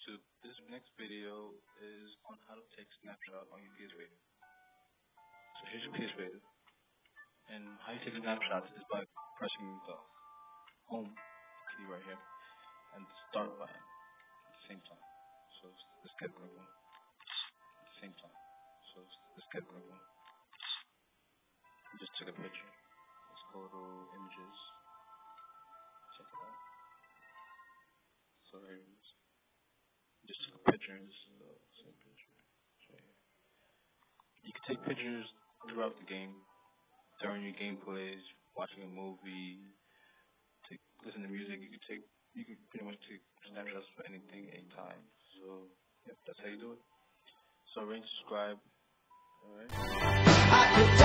So this next video is on how to take snapshot on your PS Creator. So here's your PS Creator, and how you take snapshots is by pressing the home key right here and the start button at the same time. So it's the schedule one at the same time. So it's the schedule one. I just took a picture. Let's go to images. Check it out. So here it is. Just took a picture, and this is the same picture. So yeah. You can take pictures throughout the game, during your gameplays, watching a movie, listen to music. You can pretty much take snapshots for anything, anytime. So yep, that's how you do it. So rate, subscribe. All right.